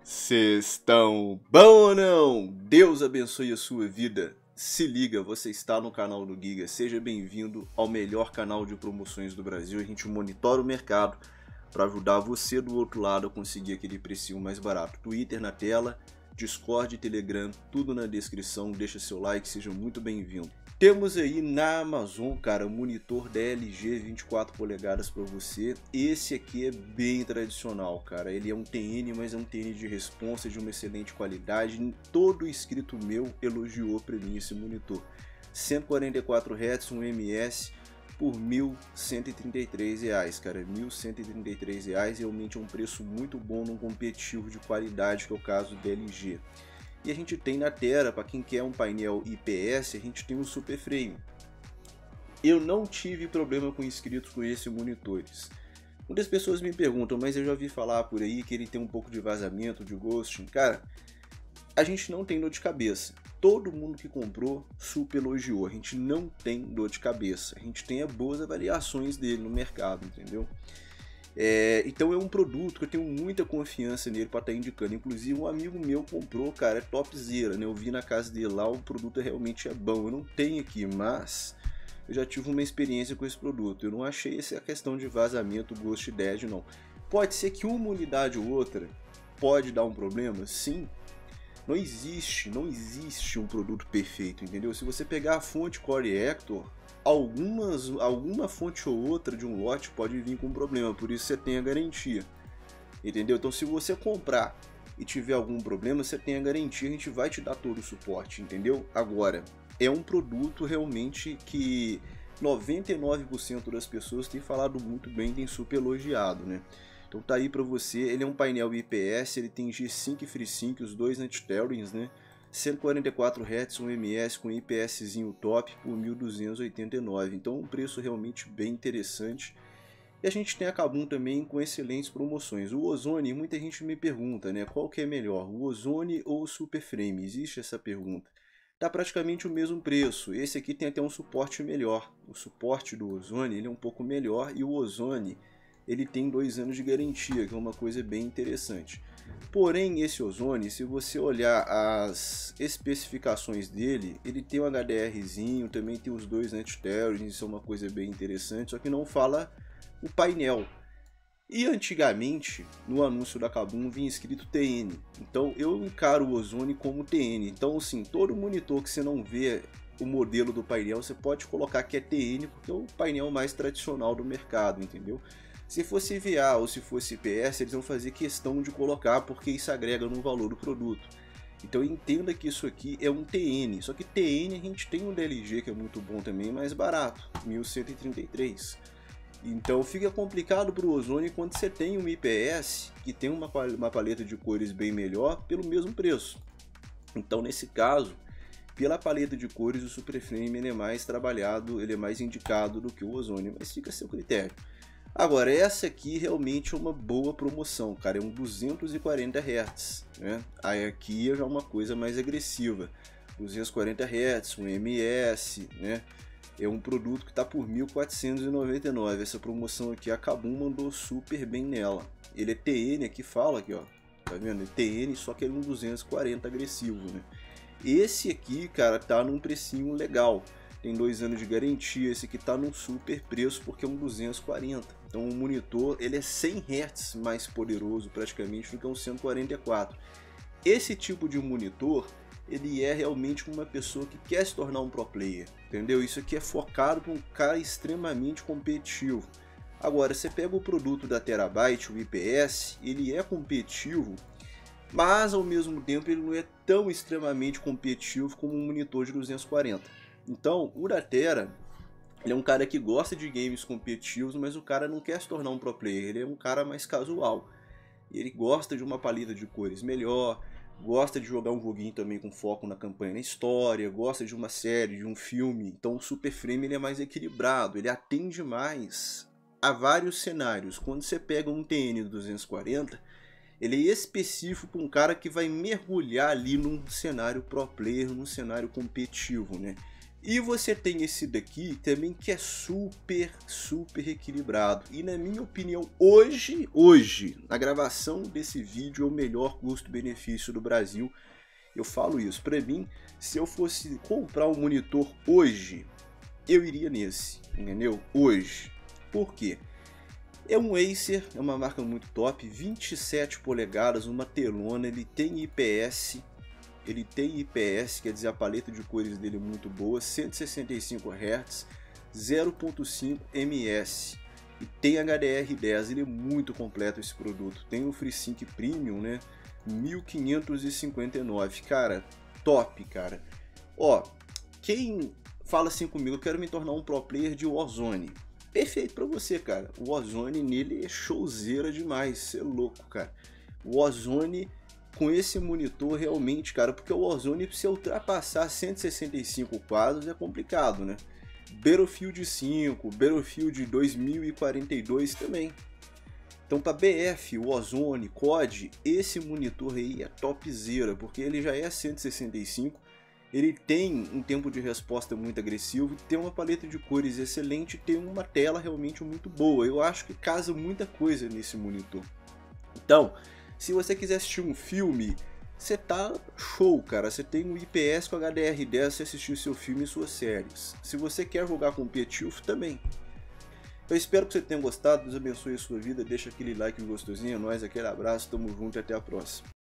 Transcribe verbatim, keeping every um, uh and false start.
Cês estão bom ou não? Deus abençoe a sua vida. Se liga, você está no canal do Giga. Seja bem-vindo ao melhor canal de promoções do Brasil. A gente monitora o mercado para ajudar você do outro lado a conseguir aquele precinho mais barato. Twitter na tela, Discord, Telegram, tudo na descrição. Deixa seu like, seja muito bem-vindo. Temos aí na Amazon, cara, um monitor da L G vinte e quatro polegadas para você. Esse aqui é bem tradicional, cara. Ele é um T N, mas é um T N de responsa de uma excelente qualidade. Todo inscrito meu elogiou para mim esse monitor. cento e quarenta e quatro hertz, um M S por mil cento e trinta e três reais, cara. mil cento e trinta e três reais, realmente é um preço muito bom num competitivo de qualidade, que é o caso da L G. E a gente tem na tela, para quem quer um painel I P S, a gente tem um Super Frame. Eu não tive problema com inscritos com esses monitores. Muitas pessoas me perguntam, mas eu já ouvi falar por aí que ele tem um pouco de vazamento, de ghosting. Cara, a gente não tem dor de cabeça. Todo mundo que comprou super elogiou. A gente não tem dor de cabeça. A gente tem boas avaliações dele no mercado, entendeu? É, então é um produto que eu tenho muita confiança nele para estar tá indicando. Inclusive um amigo meu comprou, cara, é topzera, né? Eu vi na casa dele lá, o produto realmente é bom. Eu não tenho aqui, mas eu já tive uma experiência com esse produto. Eu não achei essa questão de vazamento, ghost dead, não. Pode ser que uma unidade ou outra pode dar um problema, sim. Não existe, não existe um produto perfeito, entendeu? Se você pegar a fonte Core Hector, Algumas, alguma fonte ou outra de um lote pode vir com problema, por isso você tem a garantia, entendeu? Então se você comprar e tiver algum problema, você tem a garantia, a gente vai te dar todo o suporte, entendeu? Agora, é um produto realmente que noventa e nove por cento das pessoas têm falado muito bem, tem super elogiado, né? Então tá aí pra você, ele é um painel I P S, ele tem G cinco e FreeSync, os dois anti-tearings, né? cento e quarenta e quatro hertz, um M S com IPSzinho top por mil duzentos e oitenta e nove, então um preço realmente bem interessante. E a gente tem a Kabum também com excelentes promoções. O Ozone, muita gente me pergunta, né, qual que é melhor, o Ozone ou o Super Frame? Existe essa pergunta. Tá praticamente o mesmo preço, esse aqui tem até um suporte melhor. O suporte do Ozone ele é um pouco melhor e o Ozone ele tem dois anos de garantia, que é uma coisa bem interessante. Porém, esse Ozone, se você olhar as especificações dele, ele tem um HDRzinho, também tem os dois anti-tearings, isso é uma coisa bem interessante, só que não fala o painel. E antigamente, no anúncio da Kabum, vinha escrito T N, então eu encaro o Ozone como T N. Então, assim, todo monitor que você não vê o modelo do painel, você pode colocar que é T N, porque é o painel mais tradicional do mercado, entendeu? Se fosse V A ou se fosse I P S, eles vão fazer questão de colocar, porque isso agrega no valor do produto. Então entenda que isso aqui é um T N, só que T N a gente tem um D L G que é muito bom também, mais barato, mil cento e trinta e três. Então fica complicado para o Ozone quando você tem um I P S que tem uma, uma paleta de cores bem melhor pelo mesmo preço. Então nesse caso, pela paleta de cores, o Super Frame ele é mais trabalhado, ele é mais indicado do que o Ozone, mas fica a seu critério. Agora, essa aqui realmente é uma boa promoção, cara, é um duzentos e quarenta hertz, né? Aí aqui é já uma coisa mais agressiva, duzentos e quarenta hertz, um M S, né? É um produto que está por mil quatrocentos e noventa e nove, essa promoção aqui a Kabum mandou super bem nela. Ele é T N, aqui fala aqui, ó, tá vendo? É T N, só que ele é um duzentos e quarenta agressivo, né? Esse aqui, cara, tá num precinho legal. Tem dois anos de garantia, esse aqui tá num super preço porque é um duzentos e quarenta. Então o monitor ele é cem hertz mais poderoso praticamente do que um cento e quarenta e quatro. Esse tipo de monitor, ele é realmente uma pessoa que quer se tornar um pro player, entendeu? Isso aqui é focado para um cara extremamente competitivo. Agora, você pega o produto da Terabyte, o I P S, ele é competitivo, mas ao mesmo tempo ele não é tão extremamente competitivo como um monitor de duzentos e quarenta. Então, o da Tera, ele é um cara que gosta de games competitivos, mas o cara não quer se tornar um pro player, ele é um cara mais casual. Ele gosta de uma paleta de cores melhor, gosta de jogar um joguinho também com foco na campanha, na história, gosta de uma série, de um filme. Então o Super Frame ele é mais equilibrado, ele atende mais a vários cenários. Quando você pega um T N duzentos e quarenta, ele é específico para um cara que vai mergulhar ali num cenário pro player, num cenário competitivo, né? E você tem esse daqui também que é super, super equilibrado. E na minha opinião, hoje, hoje, na gravação desse vídeo, é o melhor custo-benefício do Brasil. Eu falo isso, pra mim, se eu fosse comprar um monitor hoje, eu iria nesse, entendeu? Hoje. Por quê? É um Acer, é uma marca muito top, vinte e sete polegadas, uma telona, ele tem I P S, ele tem I P S, quer dizer, a paleta de cores dele é muito boa, cento e sessenta e cinco hertz, zero ponto cinco ms, e tem H D R dez, ele é muito completo esse produto. Tem o FreeSync Premium, né, mil quinhentos e cinquenta e nove, cara, top, cara. Ó, quem fala assim comigo, eu quero me tornar um pro player de Warzone, perfeito pra você, cara. O Warzone nele é showzeira demais, você é louco, cara. O Warzone com esse monitor realmente, cara, porque o Warzone, pra você ultrapassar cento e sessenta e cinco quadros é complicado, né? Battlefield cinco, Battlefield dois mil e quarenta e dois também. Então para B F, Warzone, C O D, esse monitor aí é topzera, porque ele já é cento e sessenta e cinco, ele tem um tempo de resposta muito agressivo, tem uma paleta de cores excelente, tem uma tela realmente muito boa. Eu acho que casa muita coisa nesse monitor. Então, se você quiser assistir um filme, você tá show, cara. Você tem um I P S com H D R dez, você assistir seu filme e suas séries. Se você quer jogar com P T U F, também. Eu espero que você tenha gostado, Deus abençoe a sua vida, deixa aquele like gostosinho, é nóis, aquele abraço, tamo junto e até a próxima.